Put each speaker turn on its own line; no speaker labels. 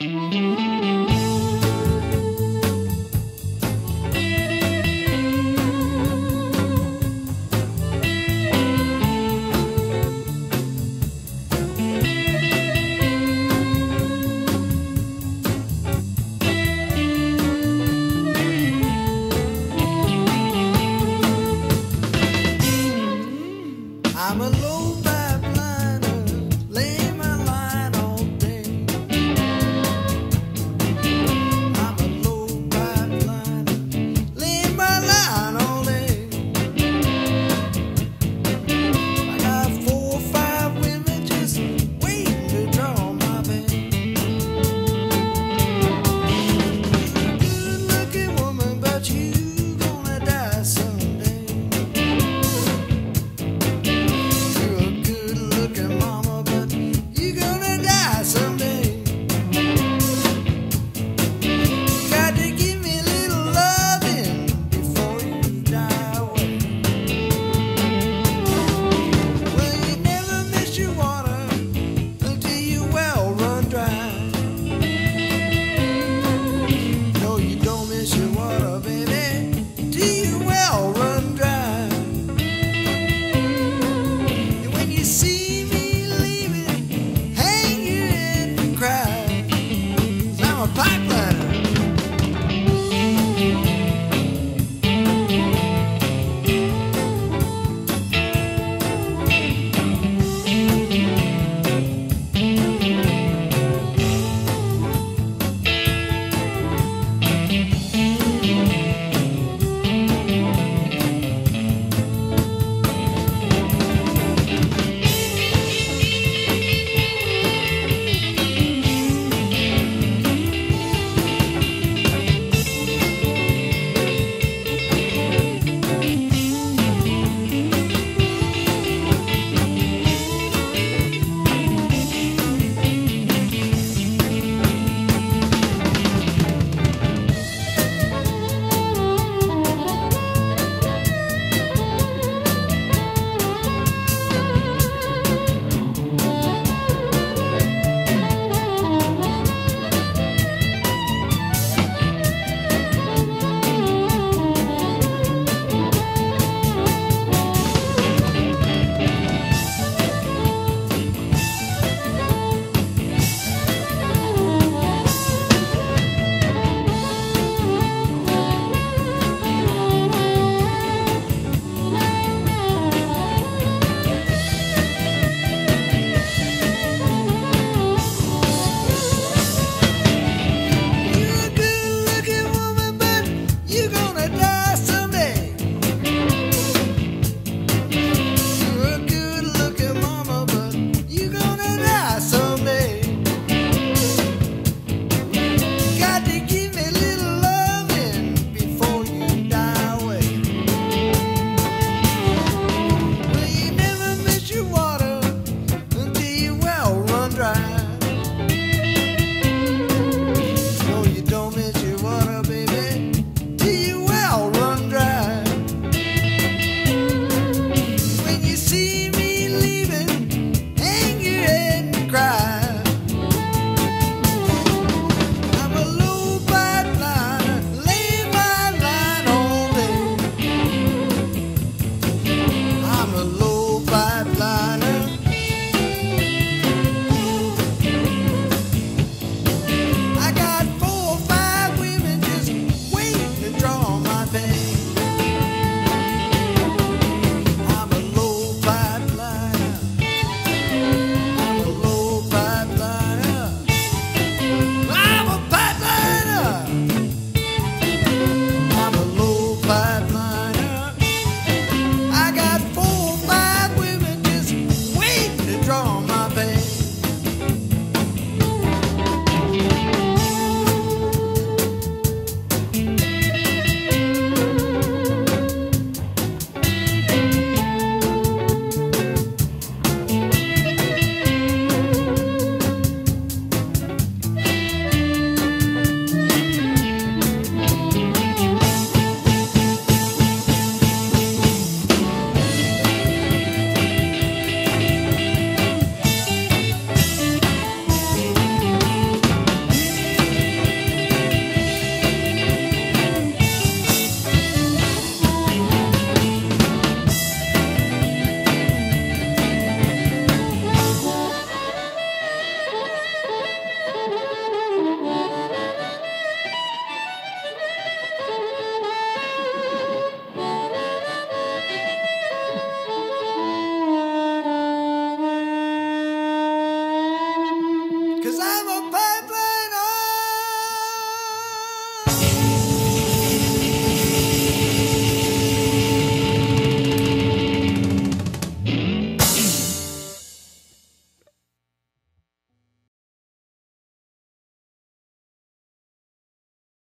I'm a low pipeliner, lay my line all day. I'm a low pipeliner, lay my line all day. I got 4 or 5 women just waiting to draw my bait. You're a good-looking woman, but you gonna die someday. Mama, but you're gonna die someday. You got to give me a little loving before you die away. Well, you never miss your water until your well run dry. No, you don't miss your water, baby, till your well run dry. And when you see I'm a pipe